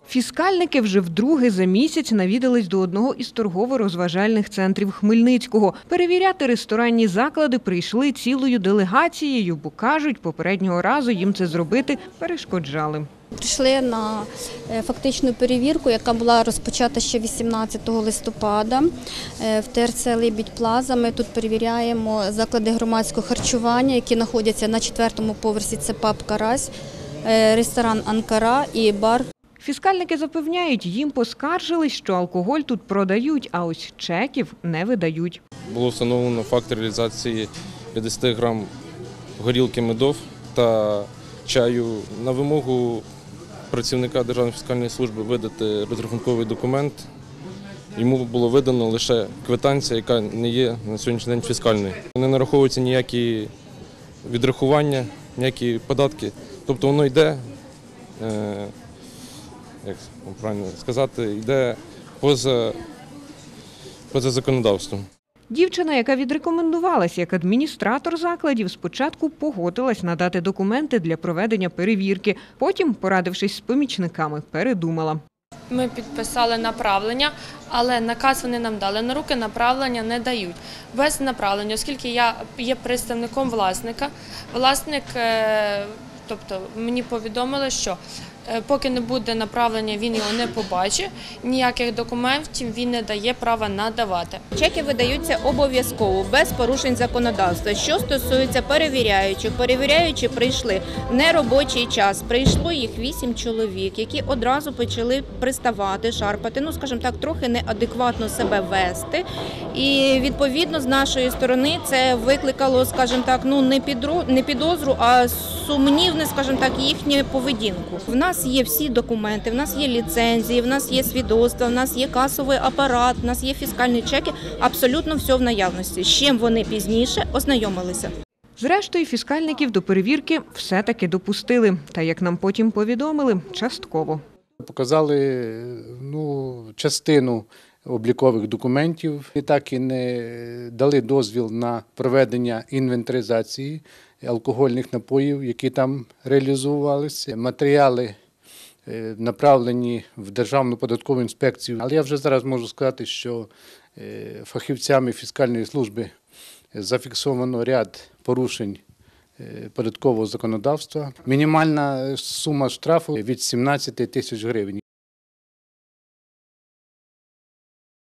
Фіскальники вже вдруге за місяць навідались до одного із торгово-розважальних центрів Хмельницького. Перевіряти ресторанні заклади прийшли цілою делегацією, бо, кажуть, попереднього разу їм це зробити перешкоджали. Прийшли на фактичну перевірку, яка була розпочата ще 18 листопада в ТРЦ «Либідь Плаза». Ми тут перевіряємо заклади громадського харчування, які знаходяться на 4-му поверсі. Це паб «Карась», ресторан «Анкара» і бар. Фіскальники запевняють, їм поскаржились, що алкоголь тут продають, а ось чеків не видають. Було встановлено факт реалізації 50 грам горілки медов та чаю. На вимогу працівника Державної фіскальної служби видати розрахунковий документ. Йому було видано лише квитанція, яка не є на сьогоднішній день фіскальною. Не нараховуються ніякі відрахування, ніякі податки. Тобто воно йде, як правильно сказати, йде поза законодавством. Дівчина, яка відрекомендувалась як адміністратор закладів, спочатку погодилась надати документи для проведення перевірки. Потім, порадившись з помічниками, передумала. Ми підписали направлення, але наказ вони нам дали на руки, направлення не дають. Без направлення, оскільки я є представником власника, власник, тобто мені повідомили, що поки не буде направлення, він його не побачить, ніяких документів він не дає права надавати. Чеки видаються обов'язково, без порушень законодавства. Що стосується перевіряючих, перевіряючі прийшли в неробочий час. Прийшло їх 8 чоловік, які одразу почали приставати, шарпати, скажімо так, трохи неадекватно себе вести. І відповідно з нашої сторони це викликало, скажімо так, не підозру, а сумнівне, скажімо так, їхню поведінку. В нас є всі документи, в нас є ліцензії, в нас є свідоцтва, в нас є касовий апарат, в нас є фіскальні чеки, абсолютно все в наявності. З чим вони пізніше ознайомилися. Зрештою, фіскальників до перевірки все-таки допустили. Та, як нам потім повідомили, частково. Показали частину облікових документів і так і не дали дозвіл на проведення інвентаризації алкогольних напоїв, які там реалізовувалися. Матеріали направлені в Державну податкову інспекцію. Але я вже зараз можу сказати, що фахівцями фіскальної служби зафіксовано ряд порушень податкового законодавства. Мінімальна сума штрафу від 17 тисяч гривень.